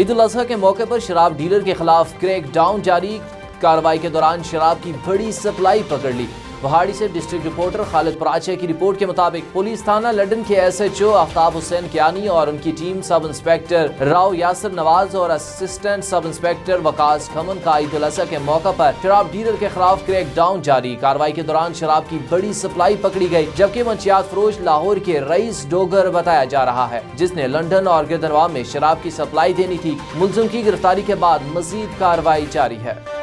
ईद उल अजहा के मौके पर शराब डीलर के खिलाफ क्रैक डाउन जारी। कार्रवाई के दौरान शराब की बड़ी सप्लाई पकड़ ली। पहाड़ी से डिस्ट्रिक्ट रिपोर्टर खालिद पराचे की रिपोर्ट के मुताबिक पुलिस थाना लंदन के SHO आफ्ताब हुसैन कियानी और उनकी team sub inspector Rao Yasir Nawaz और assistant sub inspector Waqas khaman का ईद उल अजहा के मौका पर शराब डीलर के खिलाफ क्रैक डाउन जारी। कार्रवाई के दौरान शराब की बड़ी सप्लाई पकड़ी गई, जबकि मंशियात फरोश लाहौर के रईस डोगर बताया जा रहा है, जिसने लंदन और गिरदनवा में शराब की सप्लाई देनी थी। मुलजिम की गिरफ्तारी के बाद मजीद कार्रवाई जारी है।